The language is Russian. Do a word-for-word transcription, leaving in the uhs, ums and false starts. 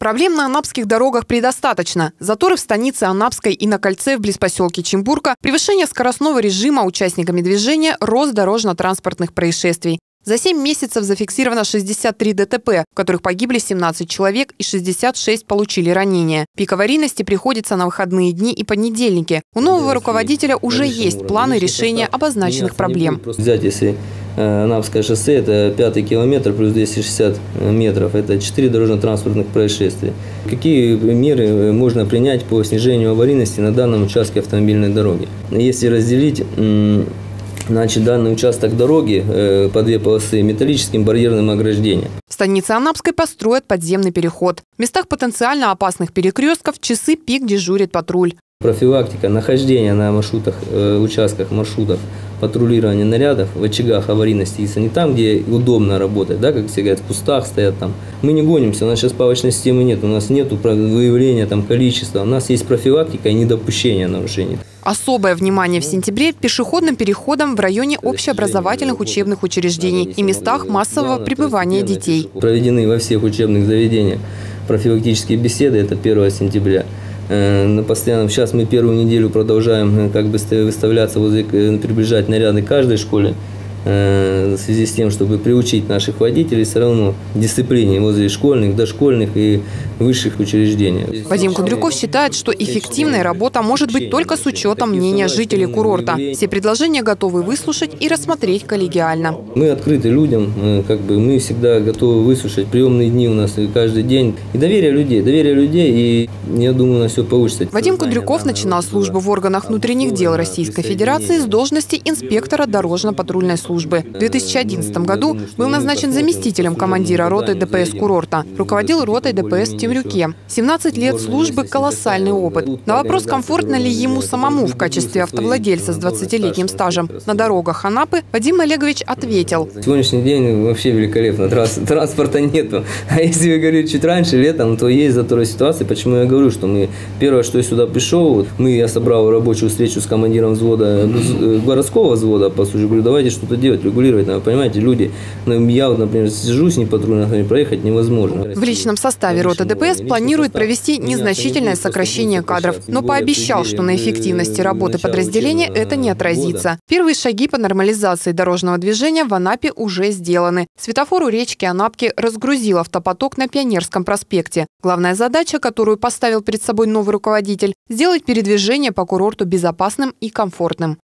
Проблем на анапских дорогах предостаточно. Заторы в станице Анапской и на кольце вблизи поселке Чимбурка, превышение скоростного режима участниками движения, рост дорожно-транспортных происшествий. За семь месяцев зафиксировано шестьдесят три ДТП, в которых погибли семнадцать человек и шестьдесят шесть получили ранения. Пик аварийности приходится на выходные дни и понедельники. У нового руководителя уже есть планы решения обозначенных проблем. Взять, если Анапское шоссе, это пятый километр плюс двести шестьдесят метров, это четыре дорожно-транспортных происшествия. Какие меры можно принять по снижению аварийности на данном участке автомобильной дороги? Если разделить, значит, данный участок дороги э, по две полосы металлическим барьерным ограждением. В станице Анапской построят подземный переход. В местах потенциально опасных перекрестков в часы пик дежурит патруль. Профилактика нахождения на маршрутах, э, участках маршрутов, патрулирование нарядов в очагах аварийности, если не там, где удобно работать, да, как все говорят, в кустах стоят там. Мы не гонимся, у нас сейчас палочной системы нет, у нас нет выявления там количества, у нас есть профилактика и недопущение нарушений. Особое внимание в сентябре пешеходным переходам в районе общеобразовательных учебных учреждений и местах массового пребывания детей. Проведены во всех учебных заведениях профилактические беседы, это первое сентября. На постоянном, сейчас мы первую неделю продолжаем как бы выставляться, возле, приближать наряды каждой школе, в связи с тем, чтобы приучить наших водителей все равно к дисциплине возле школьных, дошкольных и высших учреждений. Вадим Кудряков считает, что эффективная работа может быть только с учетом мнения жителей курорта. Все предложения готовы выслушать и рассмотреть коллегиально. Мы открыты людям, как бы мы всегда готовы выслушать. Приемные дни у нас каждый день. И доверие людей, доверие людей, и я думаю, у нас все получится. Вадим Кудряков начинал службу в органах внутренних дел Российской Федерации с должности инспектора дорожно-патрульной службы. В две тысячи одиннадцатом году был назначен заместителем командира роты ДПС курорта. Руководил ротой ДПС в Темрюке. семнадцать лет службы – колоссальный опыт. На вопрос, комфортно ли ему самому в качестве автовладельца с двадцатилетним стажем на дорогах Анапы, Вадим Олегович ответил. Сегодняшний день вообще великолепно. Транспорта нету. А если вы говорите чуть раньше, летом, то есть заторы ситуации. Почему я говорю, что мы первое, что я сюда пришел, мы, я собрал рабочую встречу с командиром взвода, городского взвода по службе, говорю, давайте что-то делать, регулировать. Вы понимаете, люди, я вот, например, сижу с непатрульными, проехать невозможно. В личном составе роты ДПС планирует провести незначительное сокращение кадров, но пообещал, что на эффективности работы подразделения это не отразится. Первые шаги по нормализации дорожного движения в Анапе уже сделаны. Светофор у речки Анапки разгрузил автопоток на Пионерском проспекте. Главная задача, которую поставил перед собой новый руководитель – сделать передвижение по курорту безопасным и комфортным.